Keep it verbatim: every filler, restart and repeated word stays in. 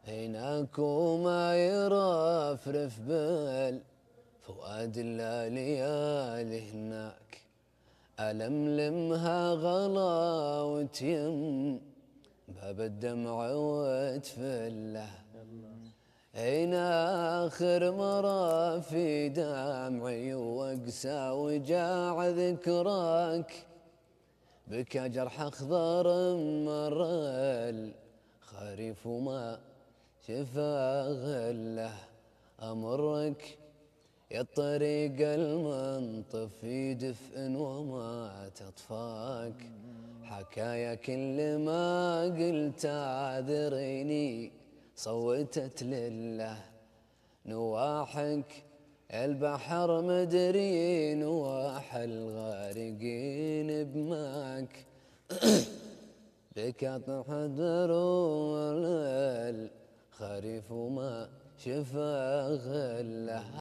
هناك وما يرفرف بال فؤاد الا ليالي هناك، ألملمها غلا وتيم باب الدمع وتفله. أين آخر مرة في دمعي وأقسى وجاع ذكراك، بكى جرح أخضر مر الخريف وما شفا غله. أمرك يا الطريق المنطف في دفء وما تطفاك، حكايا كل ما قلت اعذريني صوتت لله. نواحك البحر مدري نواح الغارقين بماك، بك حذر الخريف وما شفا غله.